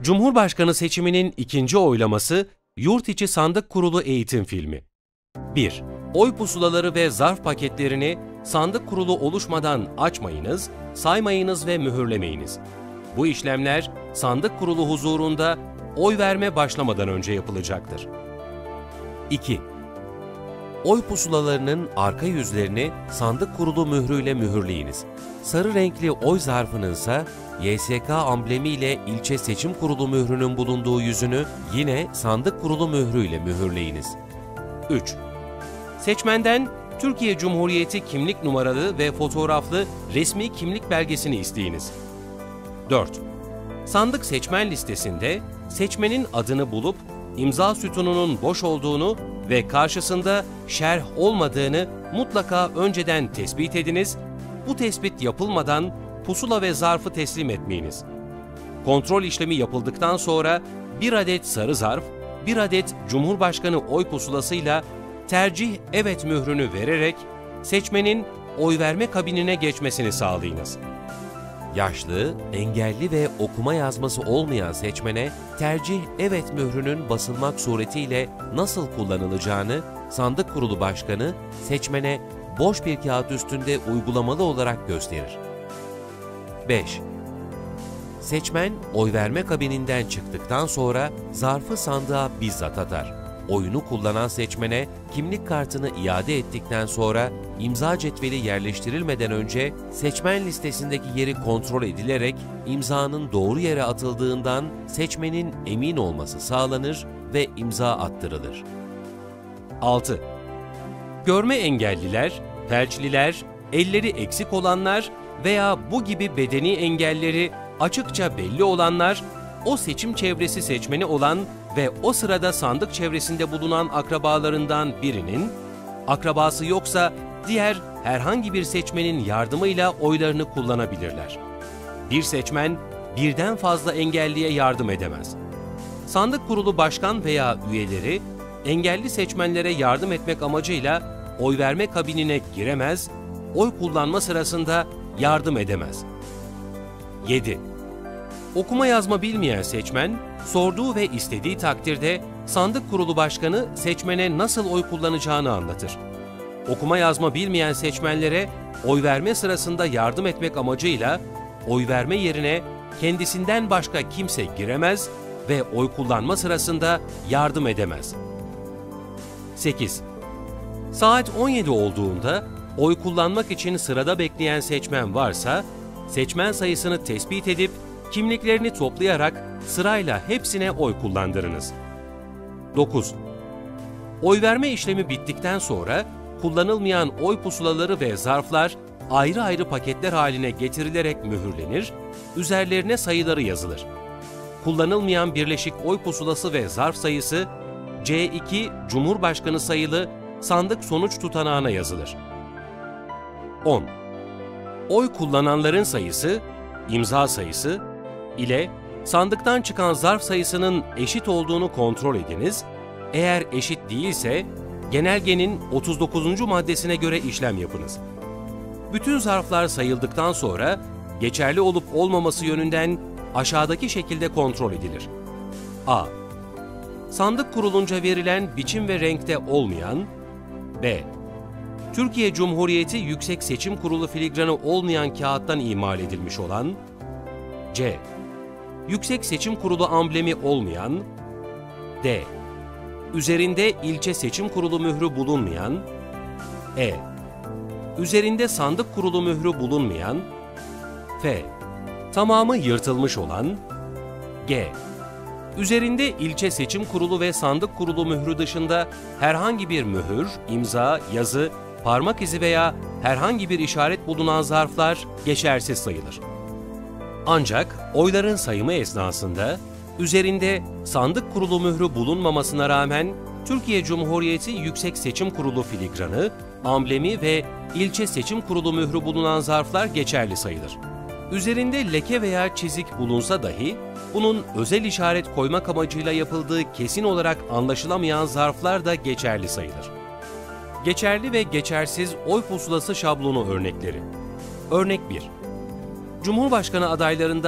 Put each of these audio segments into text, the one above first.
Cumhurbaşkanı seçiminin ikinci oylaması, Yurt İçi Sandık Kurulu Eğitim Filmi. 1. Oy pusulaları ve zarf paketlerini sandık kurulu oluşmadan açmayınız, saymayınız ve mühürlemeyiniz. Bu işlemler sandık kurulu huzurunda oy verme başlamadan önce yapılacaktır. 2. Oy pusulalarının arka yüzlerini sandık kurulu mührüyle mühürleyiniz. Sarı renkli oy zarfının ise YSK amblemiyle ilçe seçim kurulu mührünün bulunduğu yüzünü yine sandık kurulu mührüyle mühürleyiniz. 3. Seçmenden Türkiye Cumhuriyeti kimlik numaralı ve fotoğraflı resmi kimlik belgesini isteyiniz. 4. Sandık seçmen listesinde seçmenin adını bulup imza sütununun boş olduğunu ve karşısında şerh olmadığını mutlaka önceden tespit ediniz. Bu tespit yapılmadan pusula ve zarfı teslim etmeyiniz. Kontrol işlemi yapıldıktan sonra bir adet sarı zarf, bir adet Cumhurbaşkanı oy pusulasıyla tercih evet mührünü vererek seçmenin oy verme kabinine geçmesini sağlayınız. Yaşlı, engelli ve okuma yazması olmayan seçmene tercih evet mührünün basılmak suretiyle nasıl kullanılacağını sandık kurulu başkanı seçmene boş bir kağıt üstünde uygulamalı olarak gösterir. 5. Seçmen oy verme kabininden çıktıktan sonra zarfı sandığa bizzat atar. Oyunu kullanan seçmene kimlik kartını iade ettikten sonra imza cetveli yerleştirilmeden önce seçmen listesindeki yeri kontrol edilerek imzanın doğru yere atıldığından seçmenin emin olması sağlanır ve imza attırılır. 6. Görme engelliler, felçliler, elleri eksik olanlar veya bu gibi bedeni engelleri açıkça belli olanlar, o seçim çevresi seçmeni olan ve o sırada sandık çevresinde bulunan akrabalarından birinin, akrabası yoksa diğer herhangi bir seçmenin yardımıyla oylarını kullanabilirler. Bir seçmen birden fazla engelliye yardım edemez. Sandık kurulu başkan veya üyeleri, engelli seçmenlere yardım etmek amacıyla oy verme kabinine giremez, oy kullanma sırasında yardım edemez. 7. Okuma yazma bilmeyen seçmen, sorduğu ve istediği takdirde sandık kurulu başkanı seçmene nasıl oy kullanacağını anlatır. Okuma yazma bilmeyen seçmenlere oy verme sırasında yardım etmek amacıyla oy verme yerine kendisinden başka kimse giremez ve oy kullanma sırasında yardım edemez. 8. Saat 17 olduğunda oy kullanmak için sırada bekleyen seçmen varsa, seçmen sayısını tespit edip kimliklerini toplayarak sırayla hepsine oy kullandırınız. 9. Oy verme işlemi bittikten sonra kullanılmayan oy pusulaları ve zarflar ayrı ayrı paketler haline getirilerek mühürlenir, üzerlerine sayıları yazılır. Kullanılmayan birleşik oy pusulası ve zarf sayısı C2 Cumhurbaşkanı sayılı sandık sonuç tutanağına yazılır. 10. Oy kullananların sayısı, imza sayısı ile sandıktan çıkan zarf sayısının eşit olduğunu kontrol ediniz. Eğer eşit değilse genelgenin 39. maddesine göre işlem yapınız. Bütün zarflar sayıldıktan sonra geçerli olup olmaması yönünden aşağıdaki şekilde kontrol edilir. A. Sandık kurulunca verilen biçim ve renkte olmayan. B. Türkiye Cumhuriyeti Yüksek Seçim Kurulu filigranı olmayan kağıttan imal edilmiş olan. C. Yüksek Seçim Kurulu amblemi olmayan. D. Üzerinde ilçe seçim kurulu mührü bulunmayan. E. Üzerinde sandık kurulu mührü bulunmayan. F. Tamamı yırtılmış olan. G. Üzerinde ilçe seçim kurulu ve sandık kurulu mührü dışında herhangi bir mühür, imza, yazı, parmak izi veya herhangi bir işaret bulunan zarflar geçersiz sayılır. Ancak oyların sayımı esnasında üzerinde sandık kurulu mührü bulunmamasına rağmen Türkiye Cumhuriyeti Yüksek Seçim Kurulu filigranı, amblemi ve ilçe seçim kurulu mührü bulunan zarflar geçerli sayılır. Üzerinde leke veya çizik bulunsa dahi bunun özel işaret koymak amacıyla yapıldığı kesin olarak anlaşılamayan zarflar da geçerli sayılır. Geçerli ve geçersiz oy pusulası şablonu örnekleri. Örnek 1. Cumhurbaşkanı adaylarından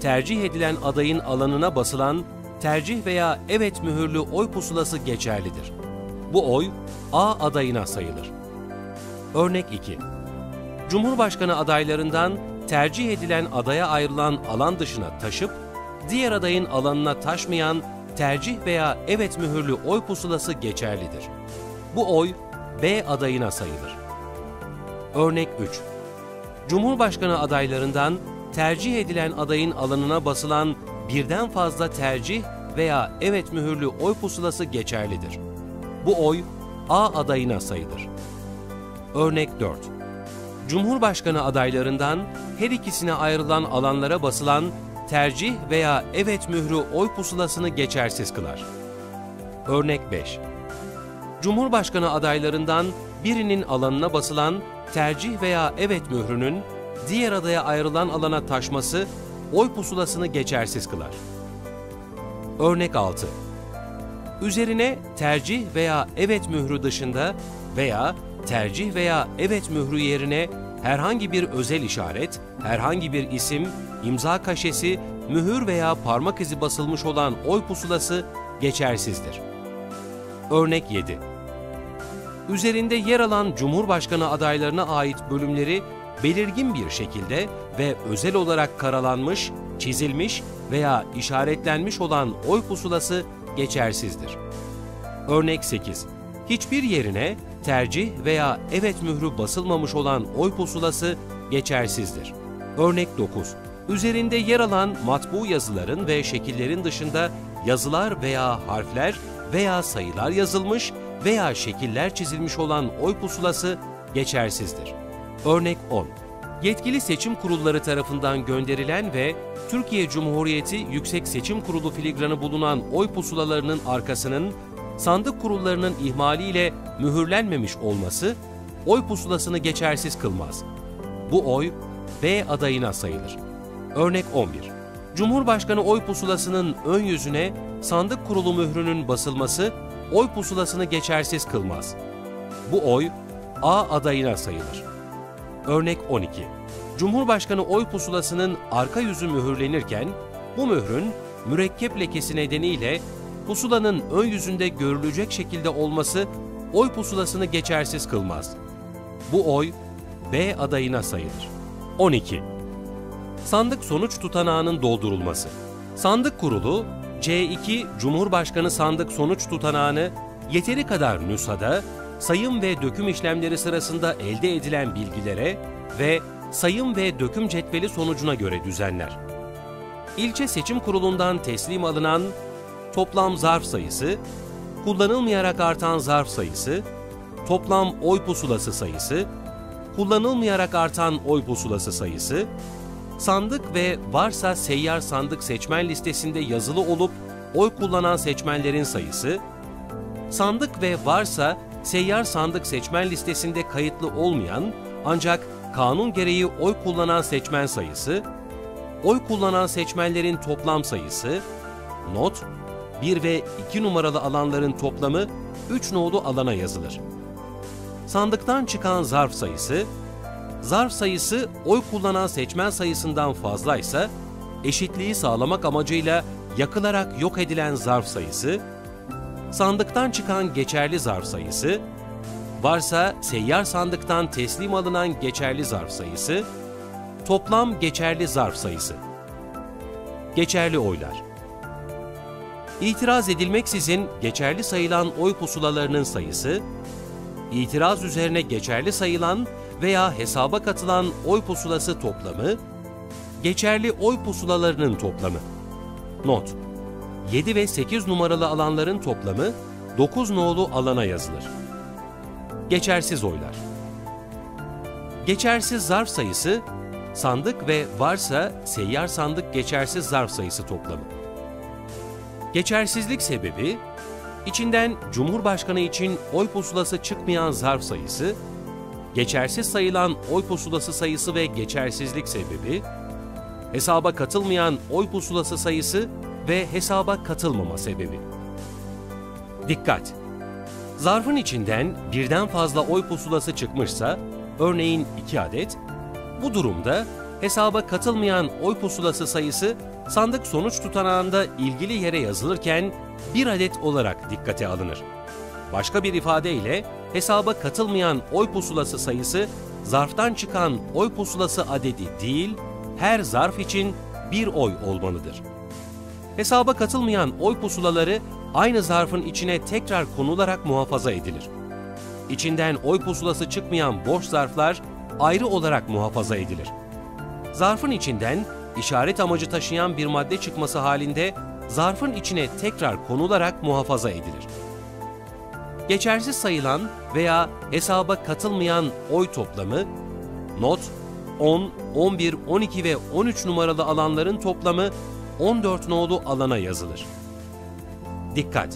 tercih edilen adayın alanına basılan tercih veya evet mühürlü oy pusulası geçerlidir. Bu oy A adayına sayılır. Örnek 2. Cumhurbaşkanı adaylarından tercih edilen adaya ayrılan alan dışına taşıp, diğer adayın alanına taşmayan tercih veya evet mühürlü oy pusulası geçerlidir. Bu oy B adayına sayılır. Örnek 3. Cumhurbaşkanı adaylarından tercih edilen adayın alanına basılan birden fazla tercih veya evet mühürlü oy pusulası geçerlidir. Bu oy A adayına sayılır. Örnek 4. Cumhurbaşkanı adaylarından her ikisine ayrılan alanlara basılan tercih veya evet mührü oy pusulasını geçersiz kılar. Örnek 5. Cumhurbaşkanı adaylarından birinin alanına basılan tercih veya evet mührünün diğer adaya ayrılan alana taşması oy pusulasını geçersiz kılar. Örnek 6. Üzerine tercih veya evet mührü dışında veya tercih veya evet mührü yerine herhangi bir özel işaret, herhangi bir isim, imza kaşesi, mühür veya parmak izi basılmış olan oy pusulası geçersizdir. Örnek 7. Üzerinde yer alan Cumhurbaşkanı adaylarına ait bölümleri belirgin bir şekilde ve özel olarak karalanmış, çizilmiş veya işaretlenmiş olan oy pusulası geçersizdir. Örnek 8. Hiçbir yerine tercih veya evet mührü basılmamış olan oy pusulası geçersizdir. Örnek 9. Üzerinde yer alan matbu yazıların ve şekillerin dışında yazılar veya harfler veya sayılar yazılmış veya şekiller çizilmiş olan oy pusulası geçersizdir. Örnek 10. Yetkili seçim kurulları tarafından gönderilen ve Türkiye Cumhuriyeti Yüksek Seçim Kurulu filigranı bulunan oy pusulalarının arkasının sandık kurullarının ihmaliyle mühürlenmemiş olması oy pusulasını geçersiz kılmaz. Bu oy B adayına sayılır. Örnek 11. Cumhurbaşkanı oy pusulasının ön yüzüne sandık kurulu mührünün basılması oy pusulasını geçersiz kılmaz. Bu oy A adayına sayılır. Örnek 12. Cumhurbaşkanı oy pusulasının arka yüzü mühürlenirken bu mührün mürekkep lekesi nedeniyle pusulanın ön yüzünde görülecek şekilde olması oy pusulasını geçersiz kılmaz. Bu oy B adayına sayılır. 12. Sandık sonuç tutanağının doldurulması. Sandık kurulu C2 Cumhurbaşkanı sandık sonuç tutanağını yeteri kadar nüshada, sayım ve döküm işlemleri sırasında elde edilen bilgilere ve sayım ve döküm cetveli sonucuna göre düzenler. İlçe Seçim Kurulu'ndan teslim alınan toplam zarf sayısı, kullanılmayarak artan zarf sayısı, toplam oy pusulası sayısı, kullanılmayarak artan oy pusulası sayısı, sandık ve varsa seyyar sandık seçmen listesinde yazılı olup oy kullanan seçmenlerin sayısı, sandık ve varsa seyyar sandık seçmen listesinde kayıtlı olmayan ancak kanun gereği oy kullanan seçmen sayısı, oy kullanan seçmenlerin toplam sayısı, not, 1 ve 2 numaralı alanların toplamı 3 nolu alana yazılır. Sandıktan çıkan zarf sayısı oy kullanan seçmen sayısından fazlaysa, eşitliği sağlamak amacıyla yakılarak yok edilen zarf sayısı, sandıktan çıkan geçerli zarf sayısı, varsa seyyar sandıktan teslim alınan geçerli zarf sayısı, toplam geçerli zarf sayısı. Geçerli oylar. İtiraz edilmeksizin geçerli sayılan oy pusulalarının sayısı, itiraz üzerine geçerli sayılan veya hesaba katılan oy pusulası toplamı, geçerli oy pusulalarının toplamı. Not: 7 ve 8 numaralı alanların toplamı 9 nolu alana yazılır. Geçersiz oylar. Geçersiz zarf sayısı, sandık ve varsa seyyar sandık geçersiz zarf sayısı toplamı. Geçersizlik sebebi, içinden Cumhurbaşkanı için oy pusulası çıkmayan zarf sayısı, geçersiz sayılan oy pusulası sayısı ve geçersizlik sebebi, hesaba katılmayan oy pusulası sayısı ve hesaba katılmama sebebi. Dikkat! Zarfın içinden birden fazla oy pusulası çıkmışsa, örneğin 2 adet, bu durumda hesaba katılmayan oy pusulası sayısı sandık sonuç tutanağında ilgili yere yazılırken 1 adet olarak dikkate alınır. Başka bir ifadeyle hesaba katılmayan oy pusulası sayısı zarftan çıkan oy pusulası adedi değil, her zarf için 1 oy olmalıdır. Hesaba katılmayan oy pusulaları aynı zarfın içine tekrar konularak muhafaza edilir. İçinden oy pusulası çıkmayan boş zarflar ayrı olarak muhafaza edilir. Zarfın içinden işaret amacı taşıyan bir madde çıkması halinde zarfın içine tekrar konularak muhafaza edilir. Geçersiz sayılan veya hesaba katılmayan oy toplamı, not, 10, 11, 12 ve 13 numaralı alanların toplamı 14 nolu alana yazılır. Dikkat!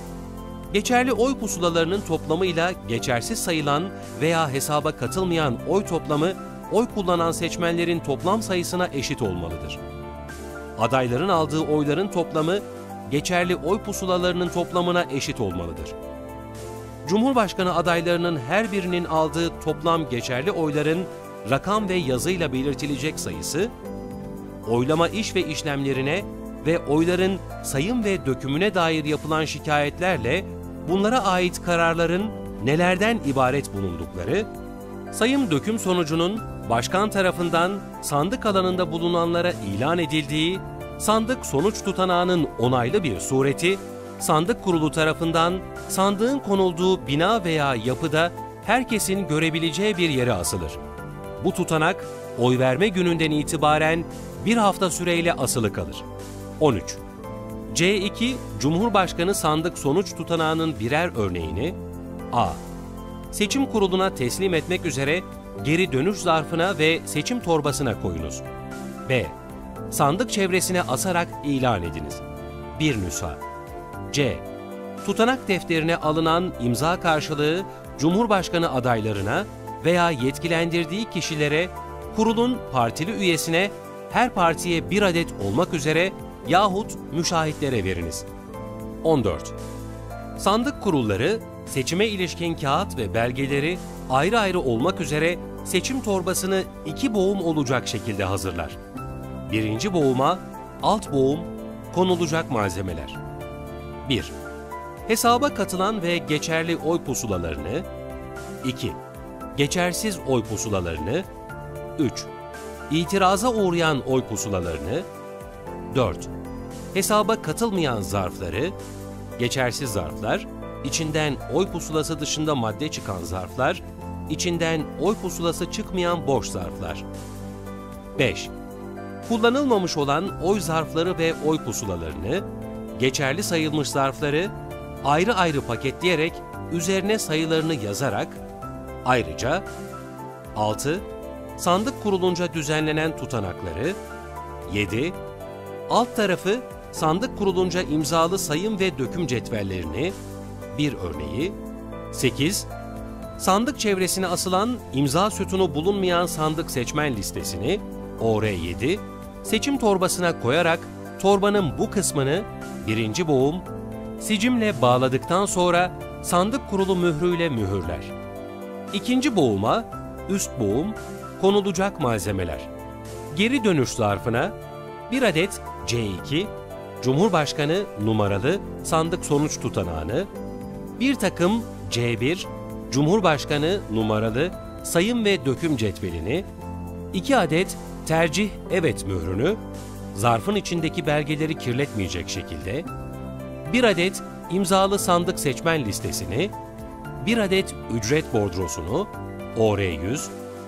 Geçerli oy pusulalarının toplamıyla geçersiz sayılan veya hesaba katılmayan oy toplamı, oy kullanan seçmenlerin toplam sayısına eşit olmalıdır. Adayların aldığı oyların toplamı, geçerli oy pusulalarının toplamına eşit olmalıdır. Cumhurbaşkanı adaylarının her birinin aldığı toplam geçerli oyların rakam ve yazıyla belirtilecek sayısı, oylama iş ve işlemlerine ve oyların sayım ve dökümüne dair yapılan şikayetlerle bunlara ait kararların nelerden ibaret bulundukları, sayım döküm sonucunun başkan tarafından sandık alanında bulunanlara ilan edildiği, sandık sonuç tutanağının onaylı bir sureti, sandık kurulu tarafından sandığın konulduğu bina veya yapıda herkesin görebileceği bir yere asılır. Bu tutanak, oy verme gününden itibaren 1 hafta süreyle asılı kalır. 13. C2, Cumhurbaşkanı sandık sonuç tutanağının birer örneğini a. Seçim kuruluna teslim etmek üzere geri dönüş zarfına ve seçim torbasına koyunuz. b. Sandık çevresine asarak ilan ediniz. 1 nüsha. c. Tutanak defterine alınan imza karşılığı Cumhurbaşkanı adaylarına veya yetkilendirdiği kişilere, kurulun partili üyesine, her partiye 1 adet olmak üzere yahut müşahitlere veriniz. 14. Sandık kurulları, seçime ilişkin kağıt ve belgeleri ayrı ayrı olmak üzere seçim torbasını 2 boğum olacak şekilde hazırlar. 1. boğuma, alt boğum, konulacak malzemeler. 1. Hesaba katılan ve geçerli oy pusulalarını. 2. Geçersiz oy pusulalarını. 3. İtiraza uğrayan oy pusulalarını. 4. Hesaba katılmayan zarfları, geçersiz zarflar, içinden oy pusulası dışında madde çıkan zarflar, içinden oy pusulası çıkmayan boş zarflar. 5. Kullanılmamış olan oy zarfları ve oy pusulalarını, geçerli sayılmış zarfları ayrı ayrı paketleyerek üzerine sayılarını yazarak, ayrıca 6. Sandık kurulunca düzenlenen tutanakları, 7. Alt tarafı sandık kurulunca imzalı sayım ve döküm cetvellerini, bir örneği, 8. Sandık çevresine asılan imza sütunu bulunmayan sandık seçmen listesini, OR7, seçim torbasına koyarak torbanın bu kısmını 1. boğum, sicimle bağladıktan sonra sandık kurulu mührüyle mühürler. 2. boğuma, üst boğum, konulacak malzemeler. Geri dönüş zarfına 1 adet C2, Cumhurbaşkanı numaralı sandık sonuç tutanağını, bir takım C1, Cumhurbaşkanı numaralı sayım ve döküm cetvelini, 2 adet tercih evet mührünü, zarfın içindeki belgeleri kirletmeyecek şekilde, 1 adet imzalı sandık seçmen listesini, 1 adet ücret bordrosunu, OR100,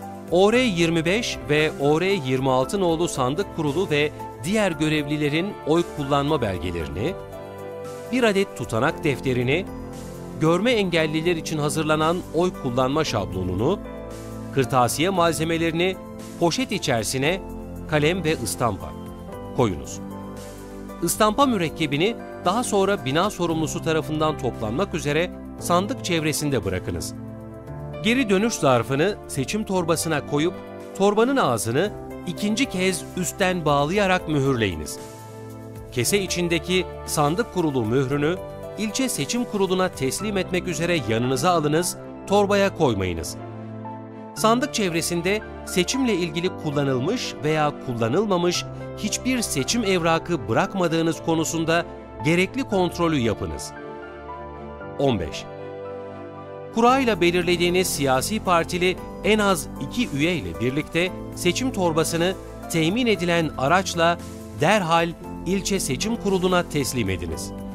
OR25 ve OR26 nolu sandık kurulu ve diğer görevlilerin oy kullanma belgelerini, 1 adet tutanak defterini, görme engelliler için hazırlanan oy kullanma şablonunu, kırtasiye malzemelerini poşet içerisine kalem ve ıstampa koyunuz. Istampa mürekkebini daha sonra bina sorumlusu tarafından toplanmak üzere sandık çevresinde bırakınız. Geri dönüş zarfını seçim torbasına koyup torbanın ağzını 2. kez üstten bağlayarak mühürleyiniz. Kese içindeki sandık kurulu mührünü ilçe seçim kuruluna teslim etmek üzere yanınıza alınız, torbaya koymayınız. Sandık çevresinde seçimle ilgili kullanılmış veya kullanılmamış hiçbir seçim evrakı bırakmadığınız konusunda gerekli kontrolü yapınız. 15. Kura ile belirlediğiniz siyasi partili en az 2 üye ile birlikte seçim torbasını temin edilen araçla derhal ilçe seçim kuruluna teslim ediniz.